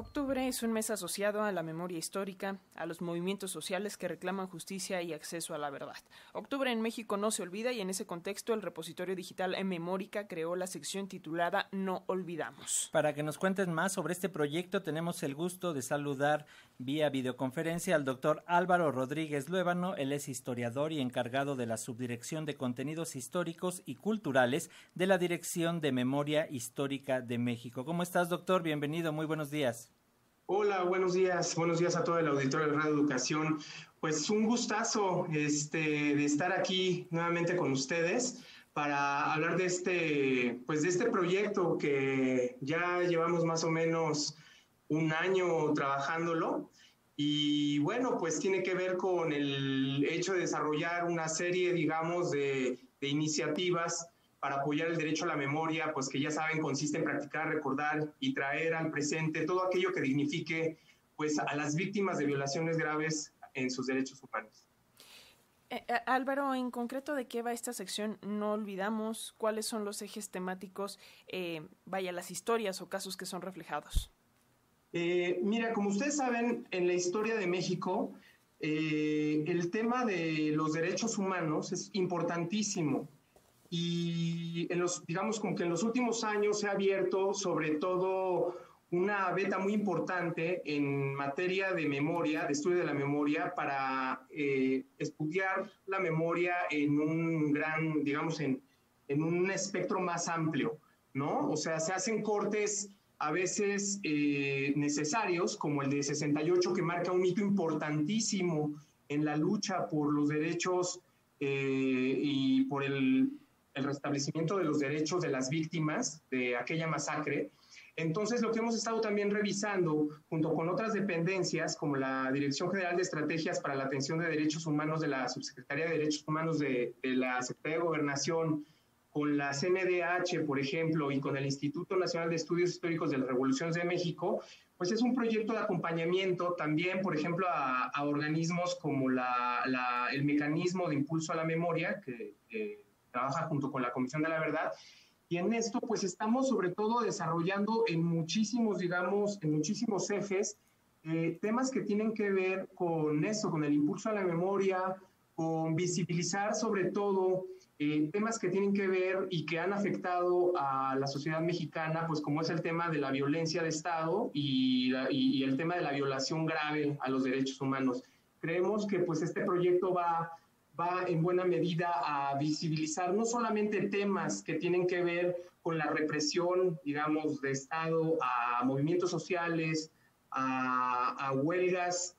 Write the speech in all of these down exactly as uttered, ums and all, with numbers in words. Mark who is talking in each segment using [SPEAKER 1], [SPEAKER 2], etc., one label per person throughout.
[SPEAKER 1] Octubre es un mes asociado a la memoria histórica, a los movimientos sociales que reclaman justicia y acceso a la verdad. Octubre en México no se olvida y en ese contexto el repositorio digital Memórica creó la sección titulada No Olvidamos.
[SPEAKER 2] Para que nos cuenten más sobre este proyecto tenemos el gusto de saludar vía videoconferencia al doctor Álvaro Rodríguez Luébano. Él es historiador y encargado de la Subdirección de Contenidos Históricos y Culturales de la Dirección de Memoria Histórica de México. ¿Cómo estás, doctor? Bienvenido, muy buenos días.
[SPEAKER 3] Hola, buenos días, buenos días a todo el auditorio de Radio Educación. Pues un gustazo este, de estar aquí nuevamente con ustedes para hablar de este, pues de este proyecto que ya llevamos más o menos un año trabajándolo. Y bueno, pues tiene que ver con el hecho de desarrollar una serie, digamos, de, de iniciativas para apoyar el derecho a la memoria, pues que ya saben, consiste en practicar, recordar y traer al presente todo aquello que dignifique pues, a las víctimas de violaciones graves en sus derechos humanos.
[SPEAKER 1] Eh, Álvaro, en concreto, ¿de qué va esta sección? No olvidamos cuáles son los ejes temáticos, eh, vaya, las historias o casos que son reflejados.
[SPEAKER 3] Eh, mira, como ustedes saben, en la historia de México, eh, el tema de los derechos humanos es importantísimo. Y en los, digamos como que en los últimos años se ha abierto sobre todo una beta muy importante en materia de memoria, de estudio de la memoria, para eh, estudiar la memoria en un gran, digamos, en, en un espectro más amplio, ¿no? O sea, se hacen cortes a veces eh, necesarios, como el de sesenta y ocho, que marca un hito importantísimo en la lucha por los derechos eh, y por el el restablecimiento de los derechos de las víctimas de aquella masacre. Entonces, lo que hemos estado también revisando, junto con otras dependencias, como la Dirección General de Estrategias para la Atención de Derechos Humanos de la Subsecretaría de Derechos Humanos de, de la Secretaría de Gobernación, con la C N D H, por ejemplo, y con el Instituto Nacional de Estudios Históricos de las Revoluciones de México, pues es un proyecto de acompañamiento también, por ejemplo, a, a organismos como la, la, el Mecanismo de Impulso a la Memoria, que... que trabaja junto con la Comisión de la Verdad, y en esto pues estamos sobre todo desarrollando en muchísimos, digamos, en muchísimos ejes, eh, temas que tienen que ver con eso, con el impulso a la memoria, con visibilizar sobre todo eh, temas que tienen que ver y que han afectado a la sociedad mexicana, pues como es el tema de la violencia de Estado y, la, y, y el tema de la violación grave a los derechos humanos. Creemos que pues este proyecto va... va en buena medida a visibilizar no solamente temas que tienen que ver con la represión, digamos, de Estado a movimientos sociales, a, a huelgas,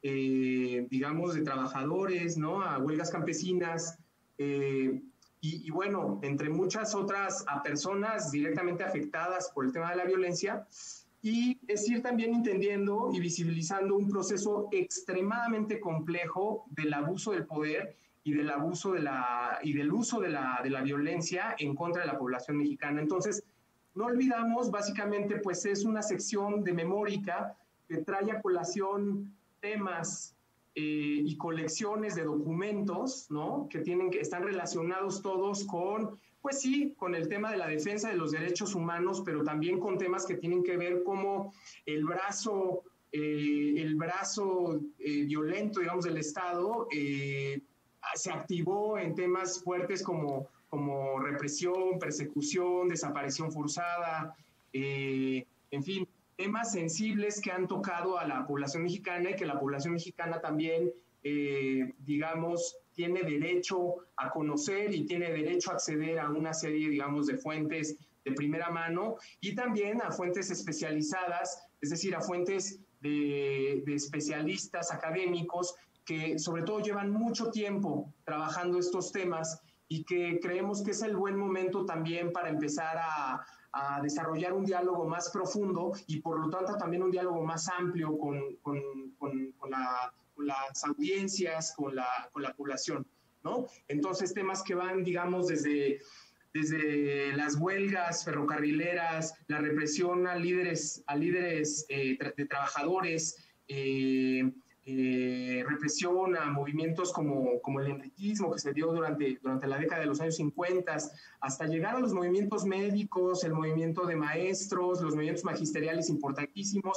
[SPEAKER 3] eh, digamos, de trabajadores, ¿no? A huelgas campesinas, eh, y, y bueno, entre muchas otras, a personas directamente afectadas por el tema de la violencia, y es ir también entendiendo y visibilizando un proceso extremadamente complejo del abuso del poder y del abuso de la y del uso de la, de la violencia en contra de la población mexicana. Entonces, no olvidamos, básicamente, pues es una sección de Memórica que trae a colación temas eh, y colecciones de documentos, ¿no? Que tienen que están relacionados todos con, pues sí, con el tema de la defensa de los derechos humanos, pero también con temas que tienen que ver como el brazo, eh, el brazo eh, violento, digamos, del Estado, eh, se activó en temas fuertes como, como represión, persecución, desaparición forzada, eh, en fin, temas sensibles que han tocado a la población mexicana y que la población mexicana también, eh, digamos, tiene derecho a conocer y tiene derecho a acceder a una serie, digamos, de fuentes de primera mano y también a fuentes especializadas, es decir, a fuentes de, de especialistas académicos que sobre todo llevan mucho tiempo trabajando estos temas y que creemos que es el buen momento también para empezar a, a desarrollar un diálogo más profundo y por lo tanto también un diálogo más amplio con, con, con, con, la, con las audiencias, con la, con la población, ¿no? Entonces temas que van, digamos, desde, desde las huelgas ferrocarrileras, la represión a líderes, a líderes eh, de trabajadores, eh, Eh, represión a movimientos como, como el enriquismo que se dio durante, durante la década de los años cincuenta, hasta llegar a los movimientos médicos, el movimiento de maestros, los movimientos magisteriales importantísimos,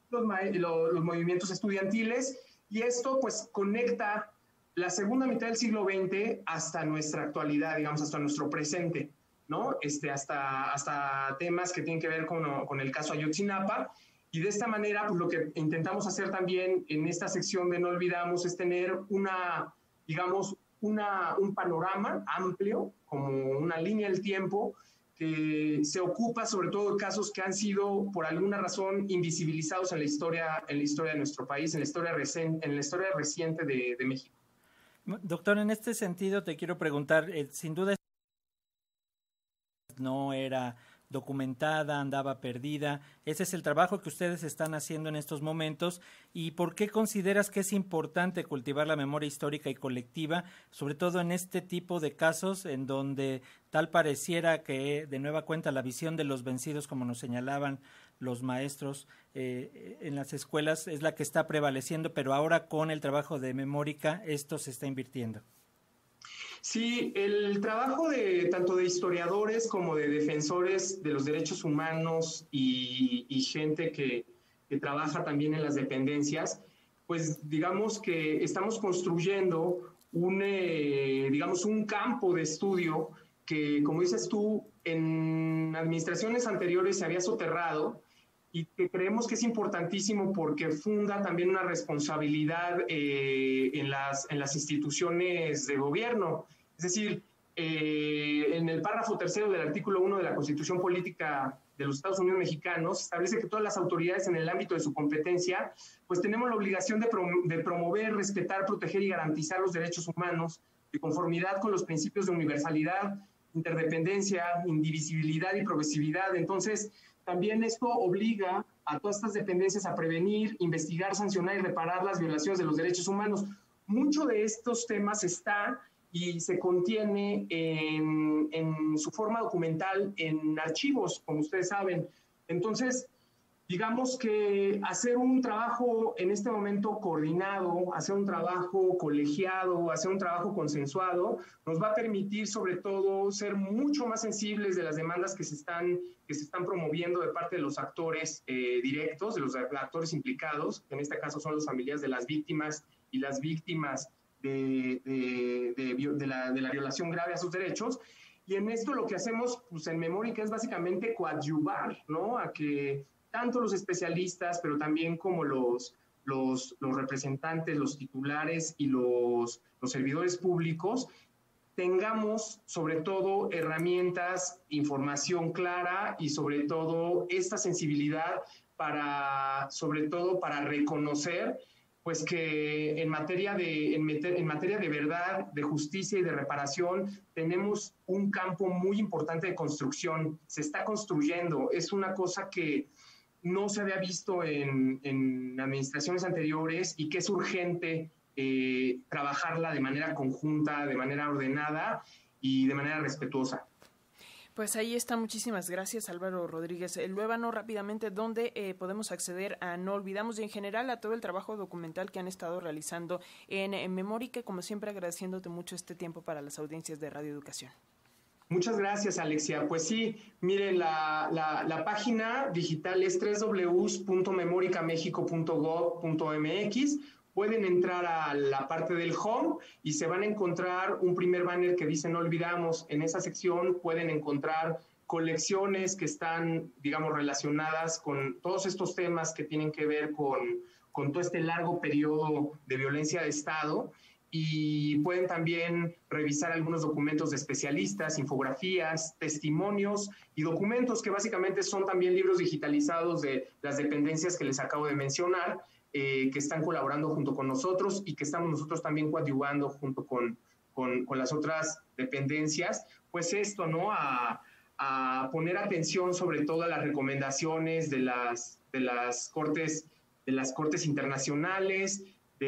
[SPEAKER 3] los, los, los movimientos estudiantiles, y esto pues conecta la segunda mitad del siglo veinte hasta nuestra actualidad, digamos, hasta nuestro presente, ¿no? Este, hasta, hasta temas que tienen que ver con, con el caso Ayotzinapa. Y de esta manera, pues lo que intentamos hacer también en esta sección de No Olvidamos es tener una, digamos, una, un panorama amplio, como una línea del tiempo, que se ocupa sobre todo de casos que han sido, por alguna razón, invisibilizados en la historia, en la historia de nuestro país, en la historia, recen, en la historia reciente de, de México.
[SPEAKER 2] Doctor, en este sentido te quiero preguntar, eh, sin duda no era documentada, andaba perdida. Ese es el trabajo que ustedes están haciendo en estos momentos. ¿Y por qué consideras que es importante cultivar la memoria histórica y colectiva, sobre todo en este tipo de casos en donde tal pareciera que de nueva cuenta la visión de los vencidos, como nos señalaban los maestros eh, en las escuelas, es la que está prevaleciendo, pero ahora con el trabajo de Memórica esto se está invirtiendo?
[SPEAKER 3] Sí, el trabajo de tanto de historiadores como de defensores de los derechos humanos y, y gente que, que trabaja también en las dependencias, pues digamos que estamos construyendo un, eh, digamos, un campo de estudio que, como dices tú, en administraciones anteriores se había soterrado y que creemos que es importantísimo porque funda también una responsabilidad eh, en, las, en las instituciones de gobierno. Es decir, eh, en el párrafo tercero del artículo uno de la Constitución Política de los Estados Unidos Mexicanos establece que todas las autoridades en el ámbito de su competencia pues tenemos la obligación de, prom de promover, respetar, proteger y garantizar los derechos humanos de conformidad con los principios de universalidad, interdependencia, indivisibilidad y progresividad. Entonces, también esto obliga a todas estas dependencias a prevenir, investigar, sancionar y reparar las violaciones de los derechos humanos. Mucho de estos temas está y se contiene en, en su forma documental en archivos, como ustedes saben. Entonces, digamos que hacer un trabajo en este momento coordinado, hacer un trabajo colegiado, hacer un trabajo consensuado, nos va a permitir sobre todo ser mucho más sensibles de las demandas que se están, que se están promoviendo de parte de los actores eh, directos, de los actores implicados, que en este caso son los familiares de las víctimas y las víctimas de, de, de, de, la, de la violación grave a sus derechos. Y en esto lo que hacemos pues, en Memórica es básicamente coadyuvar, ¿no? A que tanto los especialistas, pero también como los, los, los representantes, los titulares y los, los servidores públicos, tengamos sobre todo herramientas, información clara y sobre todo esta sensibilidad para, sobre todo para reconocer pues que en materia de, en, meter, en materia de verdad, de justicia y de reparación, tenemos un campo muy importante de construcción. Se está construyendo. Es una cosa que no se había visto en, en administraciones anteriores y que es urgente eh, trabajarla de manera conjunta, de manera ordenada y de manera respetuosa.
[SPEAKER 1] Pues ahí está, muchísimas gracias Álvaro Rodríguez Luébano. Rápidamente, ¿dónde eh, podemos acceder a No Olvidamos y en general a todo el trabajo documental que han estado realizando en, en Memórica? Como siempre, agradeciéndote mucho este tiempo para las audiencias de Radio Educación.
[SPEAKER 3] Muchas gracias, Alexia. Pues sí, miren, la, la, la página digital es doble u doble u doble u punto memorica mexico punto gob punto m x. Pueden entrar a la parte del home y se van a encontrar un primer banner que dice No Olvidamos. En esa sección pueden encontrar colecciones que están, digamos, relacionadas con todos estos temas que tienen que ver con, con todo este largo periodo de violencia de Estado. Y pueden también revisar algunos documentos de especialistas, infografías, testimonios y documentos que básicamente son también libros digitalizados de las dependencias que les acabo de mencionar, eh, que están colaborando junto con nosotros y que estamos nosotros también coadyuvando junto con, con, con las otras dependencias. Pues esto, ¿no? A, a poner atención sobre todo a las recomendaciones de las, de las, cortes, de las cortes internacionales,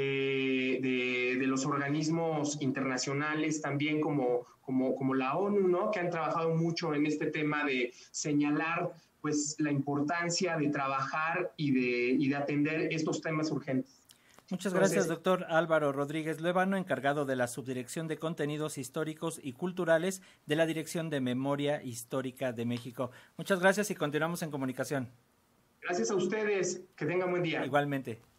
[SPEAKER 3] De, de, de los organismos internacionales también como, como, como la ONU, ¿no? Que han trabajado mucho en este tema de señalar pues, la importancia de trabajar y de, y de atender estos temas urgentes.
[SPEAKER 2] Muchas gracias, Entonces, doctor Álvaro Rodríguez Luébano, encargado de la Subdirección de Contenidos Históricos y Culturales de la Dirección de Memoria Histórica de México. Muchas gracias y continuamos en comunicación.
[SPEAKER 3] Gracias a ustedes. Que tengan buen día.
[SPEAKER 2] Igualmente.